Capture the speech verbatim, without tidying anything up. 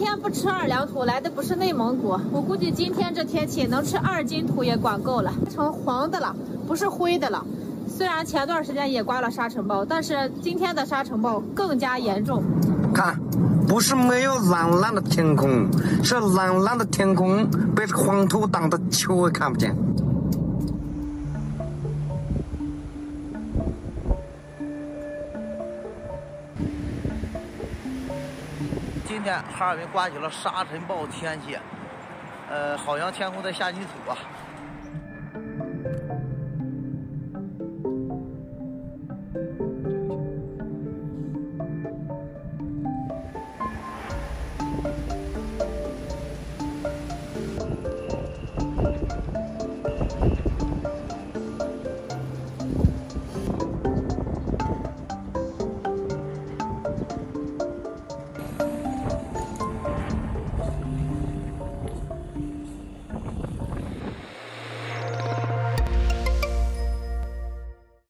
天不吃二两土，来的不是内蒙古。我估计今天这天气能吃二斤土也管够了，成黄的了，不是灰的了。虽然前段时间也刮了沙尘暴，但是今天的沙尘暴更加严重。 看，不是没有蓝蓝的天空，是蓝蓝的天空被黄土挡的球也看不见。 今天哈尔滨刮起了沙尘暴天气，呃，好像天空在下泥土啊。